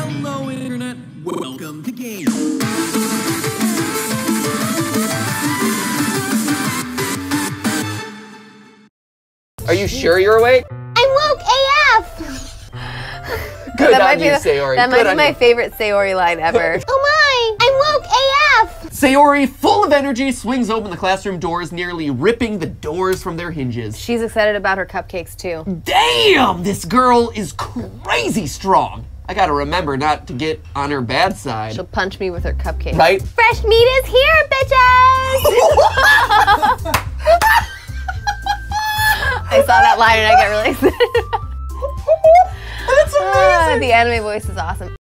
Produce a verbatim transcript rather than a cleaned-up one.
Hello, Internet. Welcome to game. Are you sure you're awake? I'm woke A F! Good that on might be you, the, Sayori. That Good might on be my you. favorite Sayori line ever. Oh my! I'm woke A F! Sayori, full of energy, swings open the classroom doors, nearly ripping the doors from their hinges. She's excited about her cupcakes too. Damn, this girl is crazy strong. I gotta remember not to get on her bad side. She'll punch me with her cupcake. Right? Fresh meat is here, bitches! I saw that line and I got really excited. That's amazing. Ah, the anime voice is awesome.